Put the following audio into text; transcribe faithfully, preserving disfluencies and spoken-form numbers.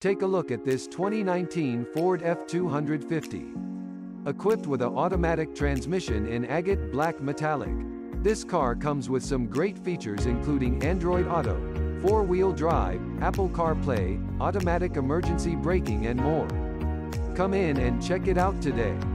Take a look at this twenty nineteen Ford F two fifty. Equipped with an automatic transmission in agate black metallic. This car comes with some great features including Android Auto, four-wheel drive, Apple CarPlay, automatic emergency braking and more. Come in and check it out today.